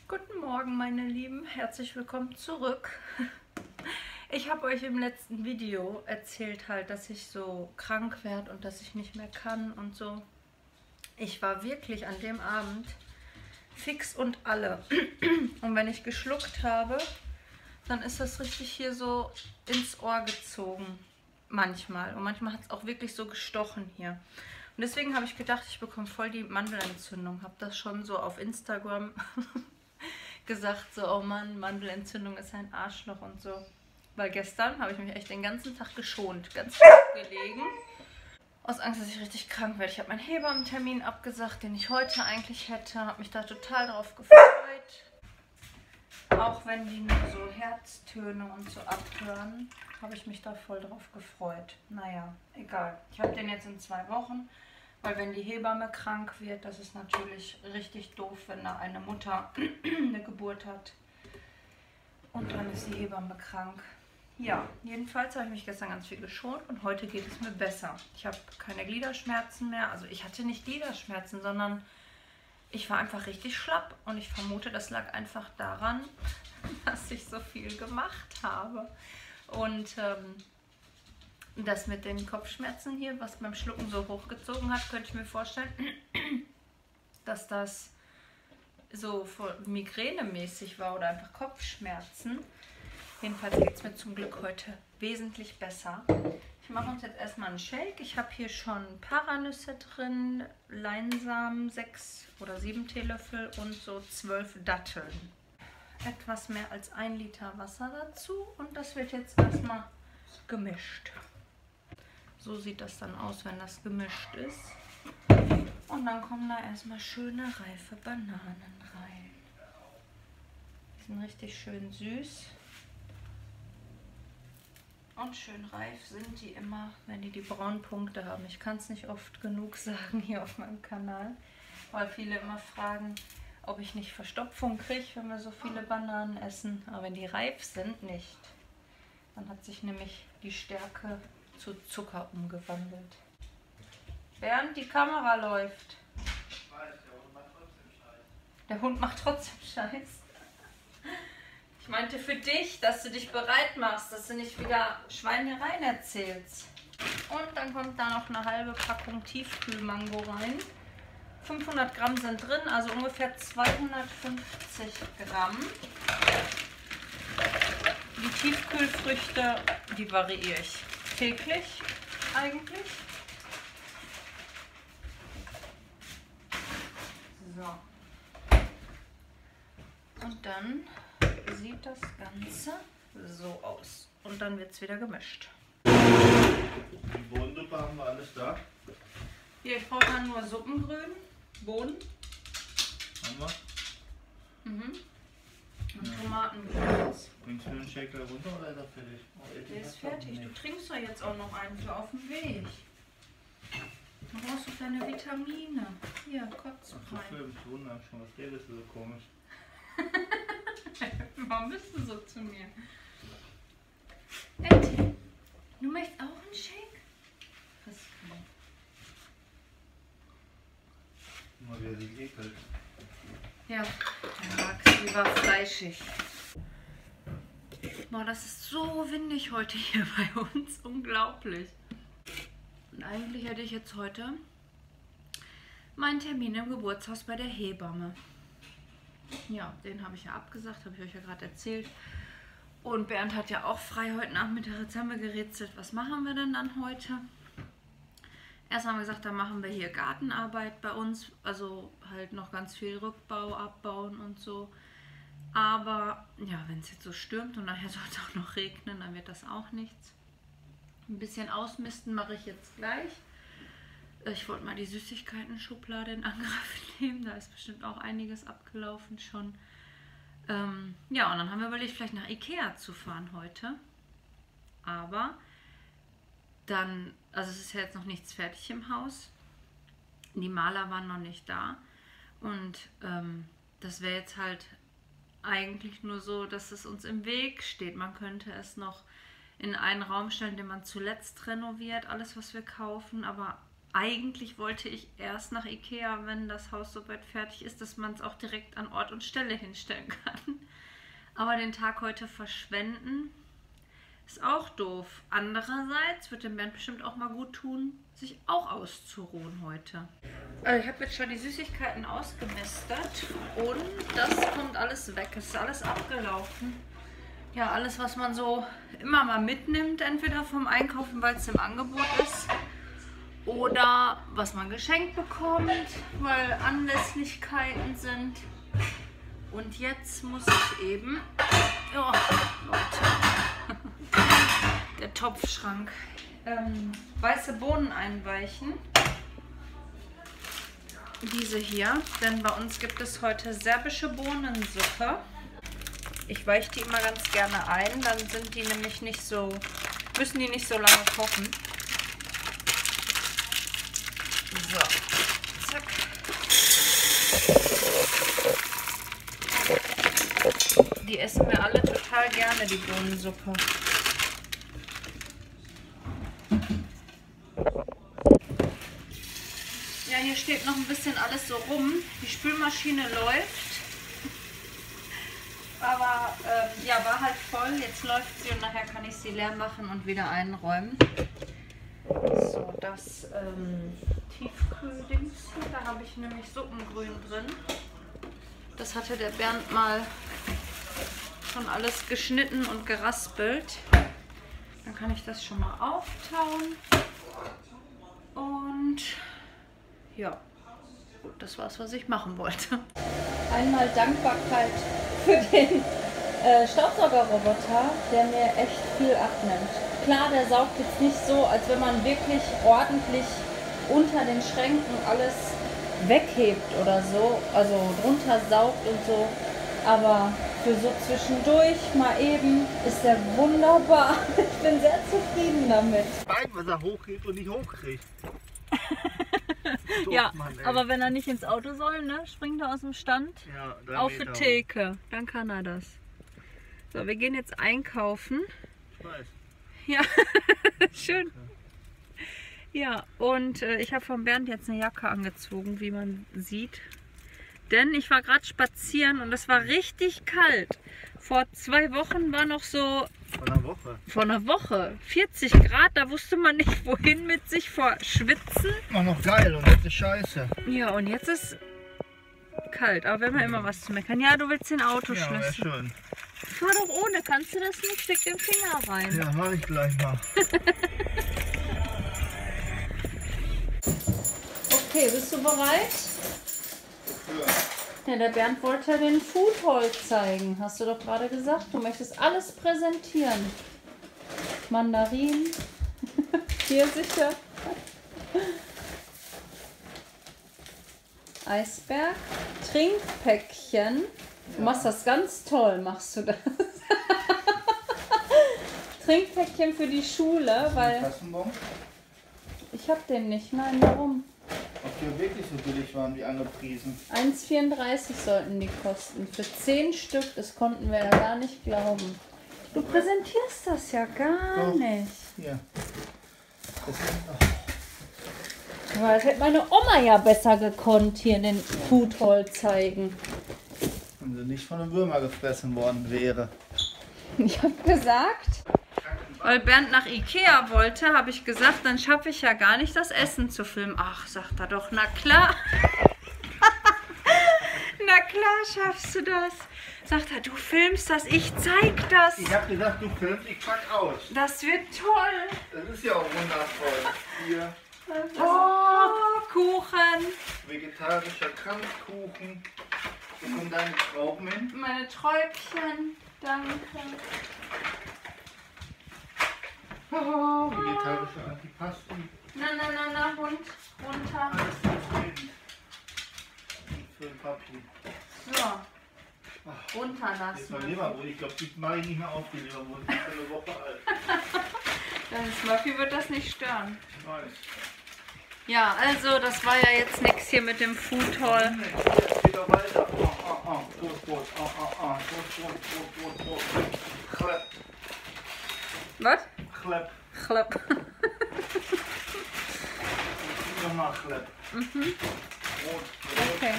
Guten Morgen, meine Lieben, herzlich willkommen zurück. Ich habe euch im letzten Video erzählt halt, dass ich so krank werde und dass ich nicht mehr kann und so. Ich war wirklich an dem Abend fix und alle. Und wenn ich geschluckt habe, dann ist das richtig hier so ins Ohr gezogen. Manchmal. Und manchmal hat es auch wirklich so gestochen hier. Und deswegen habe ich gedacht, ich bekomme voll die Mandelentzündung. Habe das schon so auf Instagram gesagt, so, oh Mann, Mandelentzündung ist ein Arschloch und so. Weil gestern habe ich mich echt den ganzen Tag geschont, ganz viel gelegen. Aus Angst, dass ich richtig krank werde. Ich habe meinen Hebammentermin abgesagt, den ich heute eigentlich hätte. Habe mich da total drauf gefreut. Auch wenn die nur so Herztöne und so abhören, habe ich mich da voll drauf gefreut. Naja, egal. Ich habe den jetzt in 2 Wochen. Weil wenn die Hebamme krank wird, das ist natürlich richtig doof, wenn da eine Mutter eine Geburt hat. Und dann ist die Hebamme krank. Ja, jedenfalls habe ich mich gestern ganz viel geschont und heute geht es mir besser. Ich habe keine Gliederschmerzen mehr. Also ich hatte nicht Gliederschmerzen, sondern ich war einfach richtig schlapp. Und ich vermute, das lag einfach daran, dass ich so viel gemacht habe. Und das mit den Kopfschmerzen hier, was beim Schlucken so hochgezogen hat, könnte ich mir vorstellen, dass das so migränemäßig war oder einfach Kopfschmerzen. Jedenfalls geht es mir zum Glück heute wesentlich besser. Ich mache uns jetzt erstmal einen Shake. Ich habe hier schon Paranüsse drin, Leinsamen, 6 oder 7 Teelöffel und so 12 Datteln. Etwas mehr als 1 Liter Wasser dazu und das wird jetzt erstmal gemischt. So sieht das dann aus, wenn das gemischt ist. Und dann kommen da erstmal schöne reife Bananen rein. Die sind richtig schön süß. Und schön reif sind die immer, wenn die braunen Punkte haben. Ich kann es nicht oft genug sagen hier auf meinem Kanal, weil viele immer fragen, ob ich nicht Verstopfung kriege, wenn wir so viele Bananen essen. Aber wenn die reif sind, nicht. Dann hat sich nämlich die Stärke zu Zucker umgewandelt. Bernd, die Kamera läuft. Der Hund macht trotzdem Scheiß. Ich meinte für dich, dass du dich bereit machst, dass du nicht wieder Schweinereien erzählst. Und dann kommt da noch eine halbe Packung Tiefkühlmango rein. 500 Gramm sind drin, also ungefähr 250 Gramm. Die Tiefkühlfrüchte, die variiere ich täglich eigentlich. So. Und dann sieht das Ganze so aus. Und dann wird es wieder gemischt. Die Bohnensuppe haben wir alles da. Hier, ich brauche dann nur Suppengrün, Bohnen. Haben wir? Mhm. Und Tomatengewürz. Bringst du den Shaker runter oder ist er fertig? Oh, Der ist fertig. Du trinkst doch jetzt auch noch einen für auf dem Weg. Du brauchst doch deine Vitamine. Hier, kotz Ach so, rein. schön, ich wundere schon, was redest du so komisch? Warum bist du so zu mir? Eddie, du möchtest auch einen Shake? Was? Guck mal, wie er sich ekelt. Ja, der mag es lieber fleischig. Boah, das ist so windig heute hier bei uns. Unglaublich. Und eigentlich hätte ich jetzt heute meinen Termin im Geburtshaus bei der Hebamme. Ja, den habe ich ja abgesagt, habe ich euch ja gerade erzählt. Und Bernd hat ja auch frei heute Nachmittag. Jetzt haben wir gerätselt, was machen wir denn dann heute? Erst haben wir gesagt, dann machen wir hier Gartenarbeit bei uns. Also halt noch ganz viel Rückbau, Abbauen und so. Aber ja, wenn es jetzt so stürmt und nachher soll es auch noch regnen, dann wird das auch nichts. Ein bisschen ausmisten mache ich jetzt gleich. Ich wollte mal die Süßigkeiten-Schublade in Angriff nehmen. Da ist bestimmt auch einiges abgelaufen schon. Ja, und dann haben wir überlegt, vielleicht nach Ikea zu fahren heute. Aber dann, also es ist ja jetzt noch nichts fertig im Haus. Die Maler waren noch nicht da. Und das wäre jetzt halt eigentlich nur so, dass es uns im Weg steht. Man könnte es noch in einen Raum stellen, den man zuletzt renoviert, alles was wir kaufen, aber eigentlich wollte ich erst nach Ikea, wenn das Haus soweit fertig ist, dass man es auch direkt an Ort und Stelle hinstellen kann. Aber den Tag heute verschwenden ist auch doof. Andererseits wird dem Bernd bestimmt auch mal gut tun, sich auch auszuruhen heute. Ich habe jetzt schon die Süßigkeiten ausgemistet und das kommt alles weg. Es ist alles abgelaufen. Ja, alles, was man so immer mal mitnimmt, entweder vom Einkaufen, weil es im Angebot ist, oder was man geschenkt bekommt, weil Anlässlichkeiten sind. Und jetzt muss ich eben, ja, Leute, der Topfschrank, weiße Bohnen einweichen. Diese hier, denn bei uns gibt es heute serbische Bohnensuppe. Ich weiche die immer ganz gerne ein, dann sind die nämlich nicht so, müssen die nicht so lange kochen. So, zack. Die essen wir alle total gerne, die Bohnensuppe. Ja, hier steht noch ein bisschen alles so rum. Die Spülmaschine läuft. Aber ja, war halt voll. Jetzt läuft sie und nachher kann ich sie leer machen und wieder einräumen. So, das Tiefkühldings hier, da habe ich nämlich Suppengrün drin. Das hatte der Bernd mal schon alles geschnitten und geraspelt. Dann kann ich das schon mal auftauen. Und ja, gut, das war's, was ich machen wollte. Einmal Dankbarkeit für den Staubsaugerroboter, der mir echt viel abnimmt. Klar, der saugt jetzt nicht so, als wenn man wirklich ordentlich unter den Schränken alles weghebt oder so, also drunter saugt und so, aber für so zwischendurch mal eben ist der wunderbar. Ich bin sehr zufrieden damit. Bein, was er hochhebt und nicht hochkriegt. Ja, aber wenn er nicht ins Auto soll, ne, springt er aus dem Stand auf die Theke, dann kann er das. So, wir gehen jetzt einkaufen. Ich weiß. Ja, schön. Ja, und ich habe von Bernd jetzt eine Jacke angezogen, wie man sieht. Denn ich war gerade spazieren und es war richtig kalt. Vor 2 Wochen war noch so... Vor einer Woche. 40 Grad, da wusste man nicht, wohin mit sich vor Schwitzen. War noch geil und jetzt ist scheiße. Ja, und jetzt ist kalt. Aber wenn man immer was zu meckern. Ja, du willst den Autoschlüssel. Ja, wäre schön. Fahr doch ohne, kannst du das nicht? Steck den Finger rein. Ja, mach ich gleich mal. Okay, bist du bereit? Ja, der Bernd wollte den Food Haul zeigen. Hast du doch gerade gesagt, du möchtest alles präsentieren. Mandarinen. Hier sicher. Eisberg. Trinkpäckchen. Du machst das ganz toll, machst du das. Trinkpäckchen für die Schule, weil... Ich hab den nicht. Nein, warum? Ob die wirklich so billig waren wie angepriesen. 1,34 sollten die kosten. Für 10 Stück, das konnten wir ja gar nicht glauben. Du präsentierst das ja gar nicht. Hier. Aber das hätte meine Oma ja besser gekonnt, hier in den Food Haul zeigen. Wenn sie nicht von einem Würmer gefressen worden wäre. Ich habe gesagt, weil Bernd nach Ikea wollte, habe ich gesagt, dann schaffe ich ja gar nicht, das Essen zu filmen. Ach, sagt er doch, na klar. Na klar schaffst du das. Sagt er, du filmst das, ich zeig das. Ich habe gesagt, du filmst, ich pack aus. Das wird toll. Das ist ja auch wundervoll. Hier. Oh, Kuchen. Vegetarischer Krampfkuchen. Wo kommen deine Trauben hin? Meine Träubchen, danke. Oh, vegetarische Antipasti. Na, Hund, runter. Alles für den Kind. Und für den Papi. So, runterlassen. Jetzt mal Leberwurst. Ich glaube, die mache ich nicht mehr auf, die Leberwurst. Die ist schon eine Woche alt. Dann Smurfy wird das nicht stören. Ich weiß. Ja, also das war ja jetzt nichts hier mit dem Food Haul. Jetzt geht er weiter. Brot. Klepp. Was? Klepp. Klapp. nochmal Schlepp. Mhm. Okay.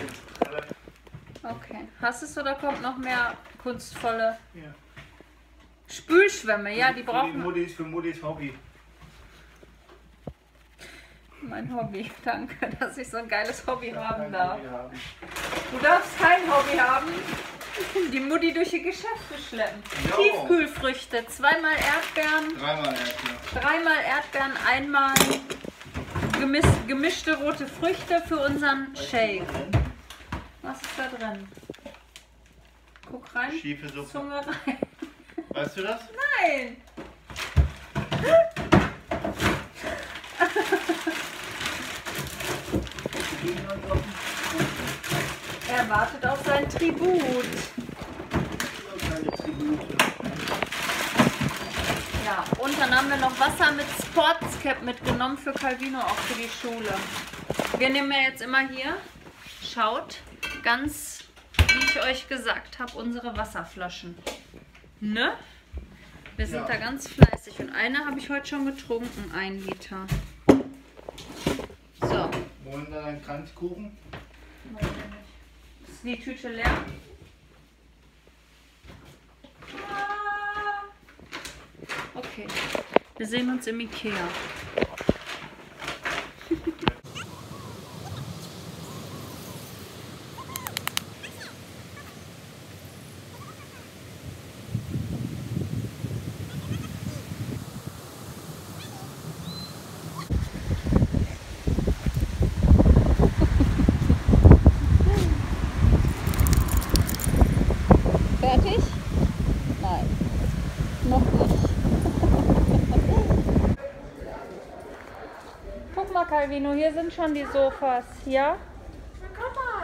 Okay. Hast du es oder kommt noch mehr kunstvolle Spülschwämme? Ja, die brauchen wir. Für Muttis Hobby. Mein Hobby. Danke, dass ich so ein geiles Hobby haben darf. Du darfst kein Hobby haben. Die Mutti durch die Geschäfte schleppen. Jo. Tiefkühlfrüchte, 2-mal Erdbeeren. 3-mal Erdbeeren. 3-mal Erdbeeren, einmal gemischte rote Früchte für unseren Shake. Was ist da drin? Guck rein. Schiefe Suppe. Zunge rein. Weißt du das? Nein! Er wartet auf sein Tribut. Ja, und dann haben wir noch Wasser mit Sportscap mitgenommen für Calvino, auch für die Schule. Wir nehmen ja jetzt immer hier, schaut, ganz, wie ich euch gesagt habe, unsere Wasserflaschen. Ne? Wir sind da ganz fleißig. Und eine habe ich heute schon getrunken, 1 Liter. So. Wollen wir einen Kranzkuchen? Ist die Tüte leer? Okay. Wir sehen uns im Ikea. Fertig? Nein, noch nicht. Guck mal, Calvino, hier sind schon die Sofas, ja? Guck mal!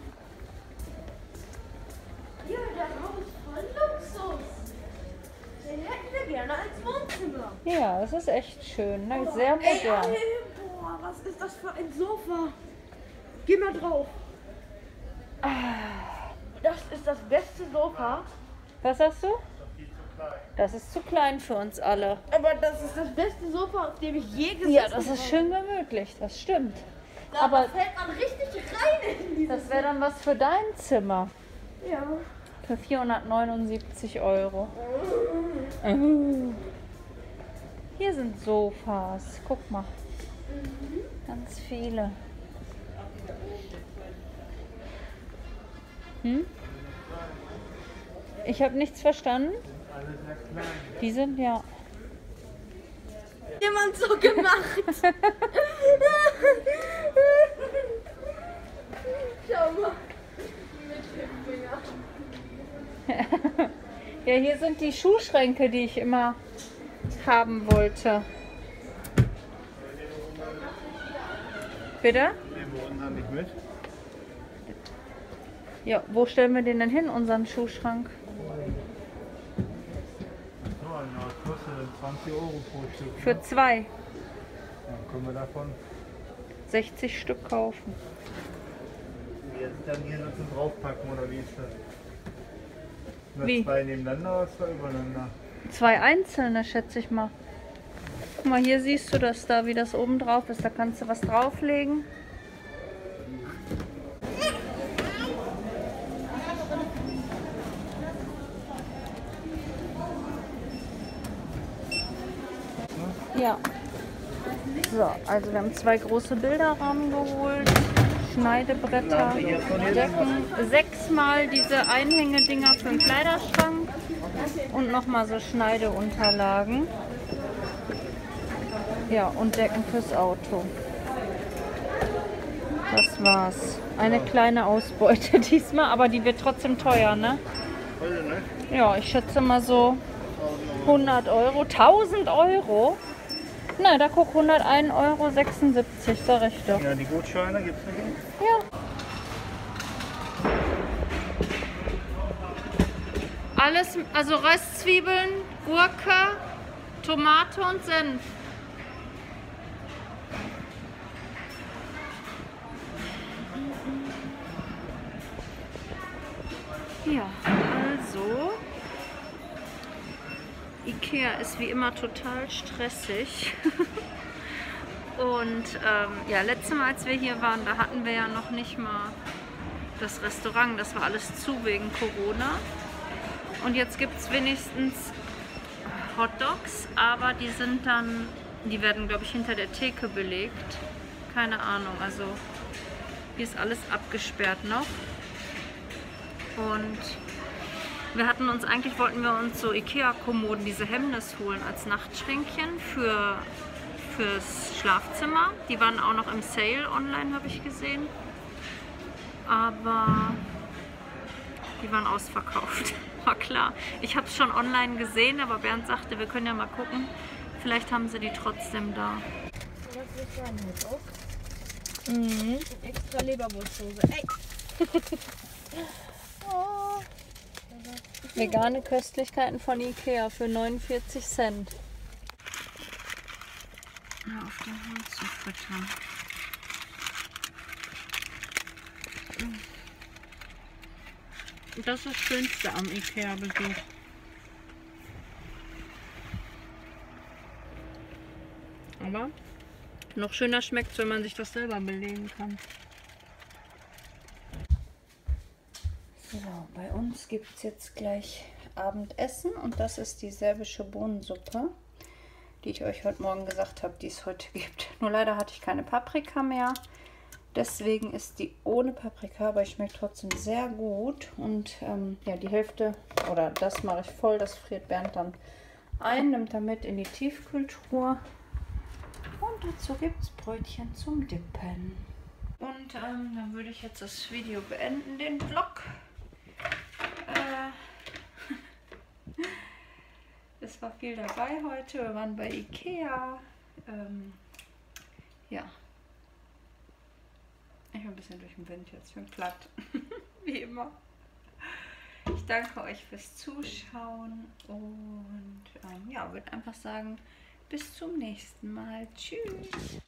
Hier, der Raum ist voll Luxus. Den hätten wir gerne als Wohnzimmer. Ja, das ist echt schön, ne? Sehr modern. Ey, boah, was ist das für ein Sofa? Geh mal drauf. Das ist das beste Sofa. Was sagst du? Das ist zu klein für uns alle. Aber das ist das beste Sofa, auf dem ich je gesessen habe. Ja, das ist schön gemütlich, das stimmt. Aber Da fällt man richtig rein in dieses. das wäre dann was für dein Zimmer. Ja. Für 479 €. Hier sind Sofas. Guck mal. Ganz viele. Ich habe nichts verstanden. Die sind ja. Jemand so gemacht. Schau mal. Mit dem Finger. Ja, hier sind die Schuhschränke, die ich immer haben wollte. Bitte? Nehmen wir unseren nicht mit. Ja, wo stellen wir den denn hin, unseren Schuhschrank? So, was kostet denn 20 € pro Stück? Für 2. Dann können wir davon 60 Stück kaufen. jetzt dann hier so zum Draufpacken oder wie ist das? Nur Wie? 2 nebeneinander oder 2 übereinander? 2 einzelne, schätze ich mal. Guck mal, hier siehst du das da, wie das oben drauf ist. Da kannst du was drauflegen. Ja. So, also wir haben 2 große Bilderrahmen geholt, Schneidebretter, Decken, 6-mal diese Einhängedinger für den Kleiderschrank und nochmal so Schneideunterlagen. Ja, und Decken fürs Auto. Das war's. Eine kleine Ausbeute diesmal, aber die wird trotzdem teuer, ne? Ja, ich schätze mal so 100 €. 1000 €? Na, da guck, 101,76 €, sag ich doch. Ja, die Gutscheine gibt's nicht. Ja. Alles, also Röstzwiebeln, Gurke, Tomate und Senf. Ja, also Ikea ist wie immer total stressig. Und ja, letztes Mal, als wir hier waren, da hatten wir ja noch nicht mal das Restaurant. Das war alles zu wegen Corona. Und jetzt gibt es wenigstens Hotdogs, aber die sind dann, die werden, glaube ich, hinter der Theke belegt. Keine Ahnung, also hier ist alles abgesperrt noch. Und wir hatten uns, eigentlich wollten wir uns so Ikea-Kommoden, diese Hemmnis holen als Nachtschränkchen fürs Schlafzimmer. Die waren auch noch im Sale online, habe ich gesehen. Aber die waren ausverkauft. War klar. Ich habe es schon online gesehen, aber Bernd sagte, wir können ja mal gucken. Vielleicht haben sie die trotzdem da. Mhm. Extra Leberwurstsoße. Ey! Oh. Vegane Köstlichkeiten von Ikea für 49 Cent. Ja, auf den Hund zu füttern. Das ist das Schönste am Ikea-Besuch. Aber noch schöner schmeckt es, wenn man sich das selber belegen kann. So, bei uns gibt es jetzt gleich Abendessen und das ist die serbische Bohnensuppe, die ich euch heute Morgen gesagt habe, die es heute gibt. Nur leider hatte ich keine Paprika mehr. Deswegen ist die ohne Paprika, aber ich schmeckt trotzdem sehr gut. Und ja, die Hälfte, oder das mache ich voll, das friert Bernd dann ein, nimmt damit in die Tiefkühltruhe. Und dazu gibt es Brötchen zum Dippen. Und dann würde ich jetzt das Video beenden, den Vlog. Es war viel dabei heute. Wir waren bei Ikea. Ja. Ich bin ein bisschen durch den Wind jetzt. Ich bin platt. Wie immer. Ich danke euch fürs Zuschauen. Und ja, würde einfach sagen, bis zum nächsten Mal. Tschüss.